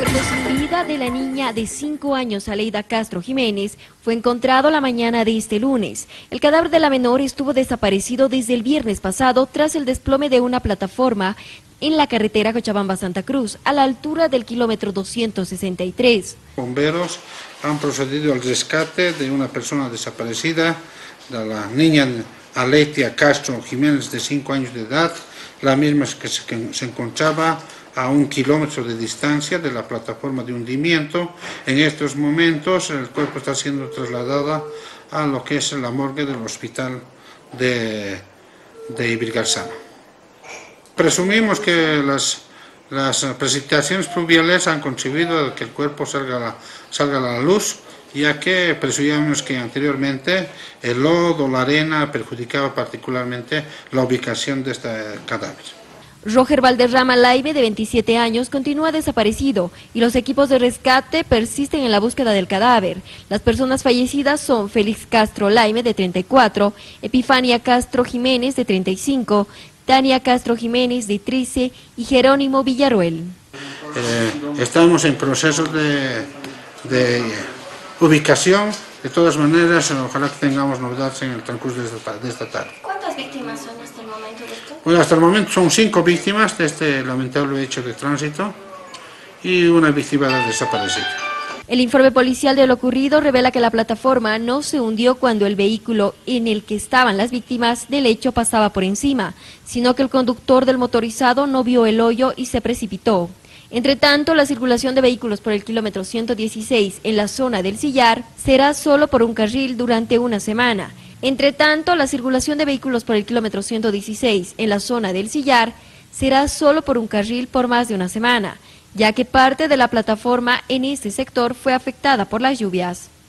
Cuerpo sin vida de la niña de 5 años, Aleida Castro Jiménez, fue encontrado la mañana de este lunes. El cadáver de la menor estuvo desaparecido desde el viernes pasado tras el desplome de una plataforma en la carretera Cochabamba-Santa Cruz, a la altura del kilómetro 263. Bomberos han procedido al rescate de una persona desaparecida, de la niña Aleida Castro Jiménez, de 5 años de edad, la misma que se encontraba a 1 kilómetro de distancia de la plataforma de hundimiento. En estos momentos el cuerpo está siendo trasladado a lo que es la morgue del hospital de Ibirgarzama. Presumimos que las precipitaciones pluviales han contribuido a que el cuerpo salga a la luz, ya que presumimos que anteriormente el lodo, la arena, perjudicaba particularmente la ubicación de este cadáver. Roger Valderrama Laime, de 27 años, continúa desaparecido y los equipos de rescate persisten en la búsqueda del cadáver. Las personas fallecidas son Félix Castro Laime, de 34, Epifania Castro Jiménez, de 35, Tania Castro Jiménez, de 13 y Jerónimo Villaruel. Estamos en proceso de ubicación. De todas maneras, ojalá que tengamos novedades en el transcurso de esta tarde. ¿Cuántas víctimas son hasta el momento de esto? Bueno, hasta el momento son 5 víctimas de este lamentable hecho de tránsito y una víctima desaparecida. El informe policial de lo ocurrido revela que la plataforma no se hundió cuando el vehículo en el que estaban las víctimas del hecho pasaba por encima, sino que el conductor del motorizado no vio el hoyo y se precipitó. Entre tanto, la circulación de vehículos por el kilómetro 116 en la zona del Sillar será solo por un carril durante una semana. Entre tanto, la circulación de vehículos por el kilómetro 116 en la zona del Sillar será solo por un carril por más de una semana, ya que parte de la plataforma en este sector fue afectada por las lluvias.